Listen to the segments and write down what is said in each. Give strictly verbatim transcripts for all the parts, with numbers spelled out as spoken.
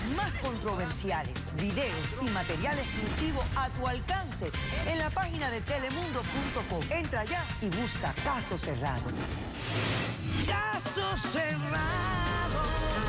más controversiales, videos y material exclusivo a tu alcance en la página de telemundo punto com. Entra ya y busca Caso Cerrado. Caso Cerrado.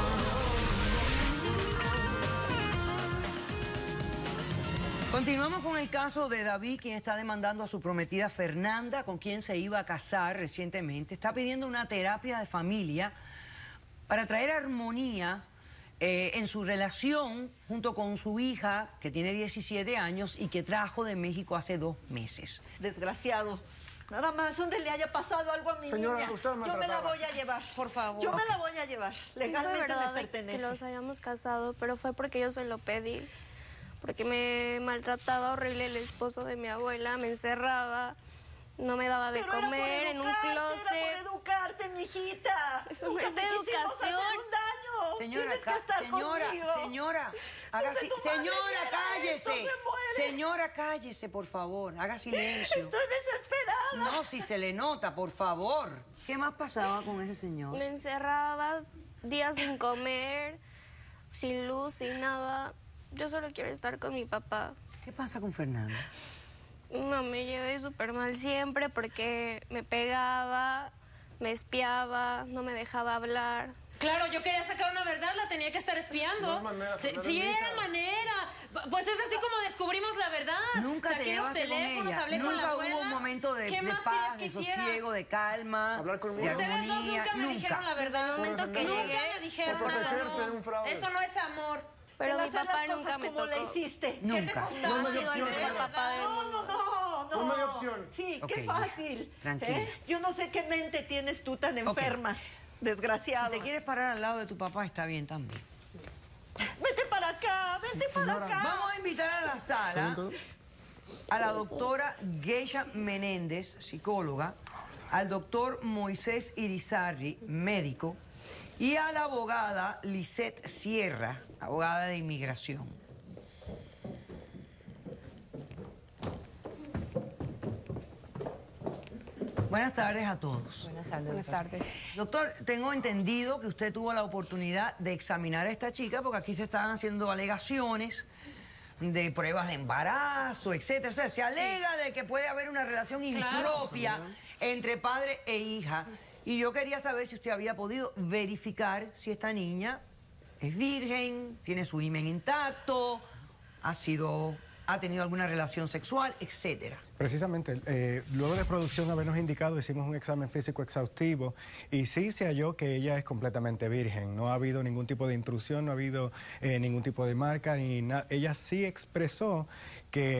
Continuamos con el caso de David, quien está demandando a su prometida Fernanda, con quien se iba a casar recientemente. Está pidiendo una terapia de familia para traer armonía eh, en su relación junto con su hija, que tiene diecisiete años y que trajo de México hace dos meses. Desgraciado. Nada más donde le haya pasado algo a mi Señora, niña. usted me Yo me la trataba. voy a llevar. Por favor. Yo me la voy a llevar. Legalmente sí, fue verdad me pertenece. que los hayamos casado, pero fue porque yo se lo pedí. Porque me maltrataba horrible el esposo de mi abuela, me encerraba, no me daba de Pero comer en un closet. Era por educarte, mijita. Eso no Nunca es te quisimos educación. hacer un daño. Señora, Tienes que ca- estar señora, conmigo. señora, haga Donde si- tu madre señora, viera cállese. esto, se muere. Señora, cállese, por favor, haga silencio. Estoy desesperada. No, si se le nota, por favor. ¿Qué más pasaba con ese señor? Me encerraba días sin comer, sin luz, sin nada. Yo solo quiero estar con mi papá. ¿Qué pasa con Fernanda? No, me llevé súper mal siempre porque me pegaba, me espiaba, no me dejaba hablar. Claro, yo quería sacar una verdad, la tenía que estar espiando. No hay manera, Sí, Fernanda, sí es mi era hija. manera. Pues es así como descubrimos la verdad. Nunca te Saqué los llevaste con teléfonos, ella. hablé con la Nunca abuela. hubo un momento de, ¿Qué de más paz, de querías que hiciera? sosiego, de calma, Hablar conmigo. de Ustedes dos armonía. nunca me dijeron la verdad. Desde el momento que Nunca llegué, Nunca me dijeron por nada. protegerte de un No. fraude. Eso no es amor. pero El mi hacer papá las nunca cosas me como tocó. le hiciste. Nunca. ¿Qué te No costaba? me dio sigo el opción, mejor señora. papá del No, mundo. no, no, no. No me dio opción. Sí, Ok, qué fácil. tranquila. ¿eh? Yo no sé qué mente tienes tú tan enferma, desgraciado. Si te quieres parar al lado de tu papá, está bien también. Vete para acá, vete para Señora. acá. Vamos a invitar a la sala a la doctora Geisha Menéndez, psicóloga, al doctor Moisés Irizarry, médico, y a la abogada Lisette Sierra, abogada de inmigración. Buenas tardes a todos. Buenas tardes. Buenas tardes. Doctor, tengo entendido que usted tuvo la oportunidad de examinar a esta chica porque aquí se estaban haciendo alegaciones de pruebas de embarazo, etcétera. O sea, se alega de que puede haber una relación Claro. impropia entre padre e hija. Y yo quería saber si usted había podido verificar si esta niña es virgen, tiene su himen intacto, ha sido, ha tenido alguna relación sexual, etcétera. Precisamente, eh, luego de producción habernos indicado, hicimos un examen físico exhaustivo y sí se halló que ella es completamente virgen. No ha habido ningún tipo de intrusión, no ha habido eh, ningún tipo de marca, ni na- ella sí expresó que